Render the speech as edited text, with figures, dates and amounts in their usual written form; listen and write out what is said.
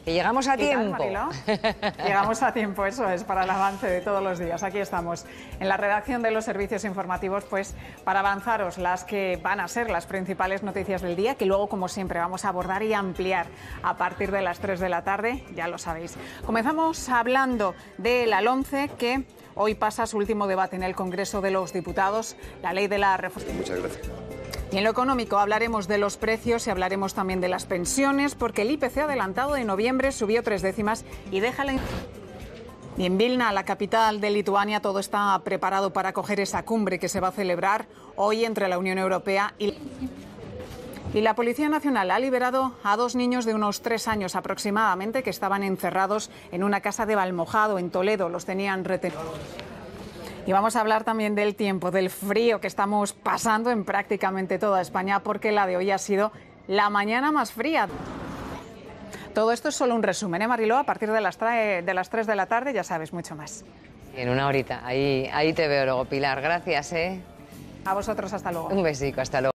Que llegamos a tiempo. ¿Qué tal, Mariló? Llegamos a tiempo, eso es, para el avance de todos los días. Aquí estamos, en la redacción de los servicios informativos, pues para avanzaros las que van a ser las principales noticias del día, que luego, como siempre, vamos a abordar y ampliar a partir de las 3 de la tarde, ya lo sabéis. Comenzamos hablando de la LOMCE, que hoy pasa su último debate en el Congreso de los Diputados, la ley de la reforma. Muchas gracias. Y en lo económico hablaremos de los precios y hablaremos también de las pensiones, porque el IPC adelantado de noviembre subió 3 décimas y deja la... Y en Vilna, la capital de Lituania, todo está preparado para acoger esa cumbre que se va a celebrar hoy entre la Unión Europea y la Policía Nacional ha liberado a 2 niños de unos 3 años aproximadamente que estaban encerrados en una casa de Valmojado, en Toledo. Los tenían retenidos. Y vamos a hablar también del tiempo, del frío que estamos pasando en prácticamente toda España, porque la de hoy ha sido la mañana más fría. Todo esto es solo un resumen, ¿eh, Mariló? A partir de las 3 de la tarde ya sabes mucho más. En una horita, ahí te veo luego, Pilar. Gracias, ¿eh? A vosotros, hasta luego. Un besico, hasta luego.